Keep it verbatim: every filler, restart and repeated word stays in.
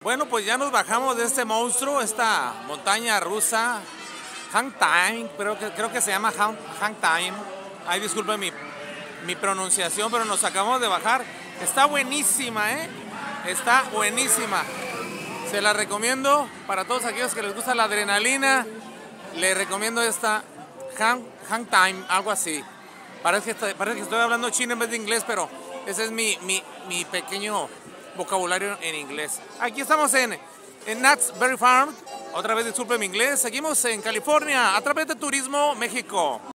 Bueno, pues ya nos bajamos de este monstruo, esta montaña rusa, Hang Time, creo que, creo que se llama Hang, Hang Time. Ay, disculpen mi, mi pronunciación, pero nos acabamos de bajar. Está buenísima, ¿eh? Está buenísima. Se la recomiendo para todos aquellos que les gusta la adrenalina. Les recomiendo esta Hang, Hang Time, algo así. Parece que, estoy, parece que estoy hablando chino en vez de inglés, pero ese es mi, mi, mi pequeño vocabulario en inglés. Aquí estamos en, en Knott's Berry Farm. Otra vez disculpen mi inglés. Seguimos en California a través de Turismo México.